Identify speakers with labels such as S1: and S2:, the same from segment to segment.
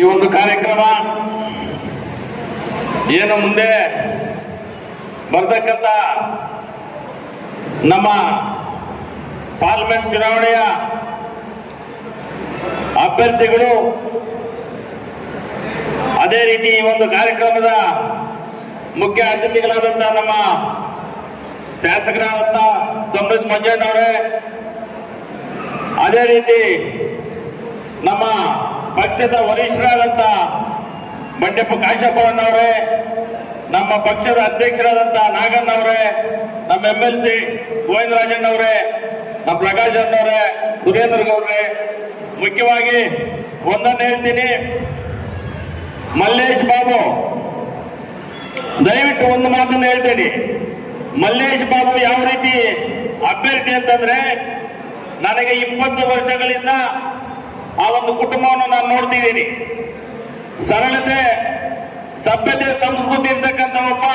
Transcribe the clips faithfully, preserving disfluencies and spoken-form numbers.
S1: ಈ ಒಂದು ಕಾರ್ಯಕ್ರಮ ಏನು ಮುಂದೆ ಬರ್ತಕ್ಕಂಥ ನಮ್ಮ ಪಾರ್ಲಿಮೆಂಟ್ ಚುನಾವಣೆಯ ಅಭ್ಯರ್ಥಿಗಳು ಅದೇ ರೀತಿ ಈ ಒಂದು ಕಾರ್ಯಕ್ರಮದ ಮುಖ್ಯ ಅತಿಥಿಗಳಾದಂತಹ ನಮ್ಮ ಶಾಸಕರಾದಂತ ಸಮೃದ್ಧ ಮಂಜಣ್ಣವರೇ, ಅದೇ ರೀತಿ ನಮ್ಮ ಪಕ್ಷದ ವರಿಷ್ಠರಾದಂತ ಬಂಡೆಪ್ಪ ಕಾಶಪ್ಪನವರೇ, ನಮ್ಮ ಪಕ್ಷದ ಅಧ್ಯಕ್ಷರಾದಂತ ನಾಗಣ್ಣವರೇ, ನಮ್ಮ ಎಂ ಎಲ್ ಸಿ ಗೋವಿಂದರಾಜಣ್ಣವರೇ, ನಮ್ಮ ಪ್ರಕಾಶ್ ಅಣ್ಣವರೇ, ಸುರೇಂದ್ರ ಗೌಡ್ರೆ, ಮುಖ್ಯವಾಗಿ ಒಂದನ್ನು ಹೇಳ್ತೀನಿ, ಮಲ್ಲೇಶ್ ಬಾಬು, ದಯವಿಟ್ಟು ಒಂದು ಮಾತನ್ನು ಹೇಳ್ತೇನೆ. ಮಲ್ಲೇಶ್ ಬಾಬು ಯಾವ ರೀತಿ ಅಭ್ಯರ್ಥಿ ಅಂತಂದ್ರೆ, ನನಗೆ ಇಪ್ಪತ್ತು ವರ್ಷಗಳಿಂದ ಆ ಒಂದು ಕುಟುಂಬವನ್ನು ನಾನು ನೋಡ್ತಿದ್ದೀನಿ. ಸರಳತೆ, ಸಭ್ಯತೆ, ಸಂಸ್ಕೃತಿ ಇರ್ತಕ್ಕಂಥ ಒಬ್ಬ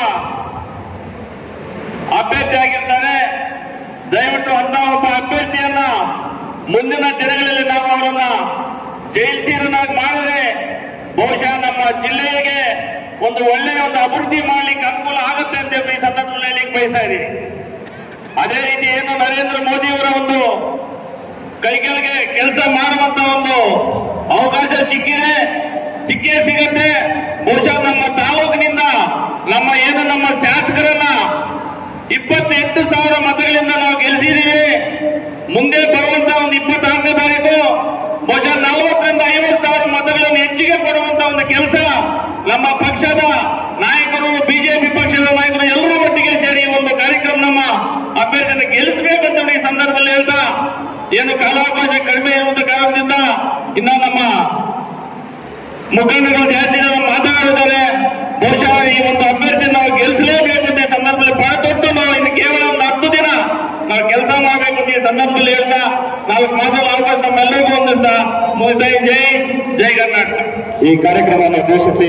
S1: ಅಭ್ಯರ್ಥಿ ಆಗಿರ್ತಾರೆ. ದಯವಿಟ್ಟು ಅಂತ ಒಬ್ಬ ಅಭ್ಯರ್ಥಿಯನ್ನ ಮುಂದಿನ ದಿನಗಳಲ್ಲಿ ನಾವು ಅವರನ್ನ ಜೈಲ್ಸೀರನಾಗಿ ಮಾಡಿದ್ರೆ ಬಹುಶಃ ನಮ್ಮ ಜಿಲ್ಲೆಗೆ ಒಂದು ಒಳ್ಳೆಯ ಒಂದು ಅಭಿವೃದ್ಧಿ ಮಾಡ್ಲಿಕ್ಕೆ ಅನುಕೂಲ ಆಗುತ್ತೆ ಅಂತ ಈ ಸಂದರ್ಭದಲ್ಲಿ ಹೇಳಲಿಕ್ಕೆ ಬಯಸ್ತಾ ಇದ್ದೀನಿ. ಅದೇ ರೀತಿ ಏನು ನರೇಂದ್ರ ಮೋದಿಯವರ ಒಂದು ಕೈಗಳಿಗೆ ಕೆಲಸ ಮಾಡುವಂತ ಒಂದು ಅವಕಾಶ ಸಿಕ್ಕಿದೆ, ಸಿಕ್ಕೇ ಸಿಗುತ್ತೆ. ಬಹುಶಃ ನಮ್ಮ ತಾಲೂಕಿನಿಂದ ನಮ್ಮ ಏನು ನಮ್ಮ ಶಾಸಕರನ್ನ ಇಪ್ಪತ್ತೆಂಟು ಸಾವಿರ ಮತಗಳಿಂದ ನಾವು ಗೆಲ್ಲಿಸಿದ್ದೀವಿ. ಮುಂದೆ ಬರುವಂತ ಒಂದು ಇಪ್ಪತ್ತಾರನೇ ತಾರೀಕು ಬಹುಶಃ ನಲವತ್ತರಿಂದ ಐವತ್ತು ಸಾವಿರ ಮತಗಳನ್ನು ಹೆಚ್ಚಿಗೆ ಕೊಡುವಂತ ಒಂದು ಕೆಲಸ ನಮ್ಮ ಪಕ್ಷದ ನಾಯಕರು, ಬಿಜೆಪಿ ಪಕ್ಷದ ನಾಯಕರು ಎಲ್ಲರೂ ಒಟ್ಟಿಗೆ ಸೇರಿ ಒಂದು ಕಾರ್ಯಕ್ರಮ ನಮ್ಮ ಅಭ್ಯರ್ಥಿಯನ್ನು ಗೆಲ್ಲಿಸಬೇಕಂತ ಈ ಸಂದರ್ಭದಲ್ಲಿ ಹೇಳ್ತಾ, ಏನು ಕಾಲಾವಕಾಶ ಕಡಿಮೆ ಇರುವಂತ ಕಾರಣದಿಂದ ಇನ್ನ ನಮ್ಮ ಮುಖಂಡರು ಜಾಸ್ತಿ ಜನ ಮಾತನಾಡಿದ್ದಾರೆ. ಬಹುಶಃ ಈ ಒಂದು ಅಭ್ಯರ್ಥಿ ನಾವು ಗೆಲ್ಲಿಸಲೇಬೇಕು ಅಂತ ಈ ಸಂದರ್ಭದಲ್ಲಿ ಪಣ ತೊಟ್ಟು ನಾವು ಇನ್ನು ಕೇವಲ ಒಂದು ಹತ್ತು ದಿನ ನಾವು ಕೆಲಸ ಮಾಡಬೇಕು ಅಂತ ಈ ಸಂದರ್ಭದಲ್ಲಿ ಹೇಳ್ತಾ ನಾಲ್ಕು ಮಾತಾಡೋ ಅವಕಾಶ ನಮ್ಮೆಲ್ಲರಿಗೂ ಒಂದಿಸ್ತಾ ಮುಗಿಸ್ತಾ ಜೈ ಜೈ ಕರ್ನಾಟಕ.
S2: ಈ ಕಾರ್ಯಕ್ರಮವನ್ನು ಘೋಷಿಸಿ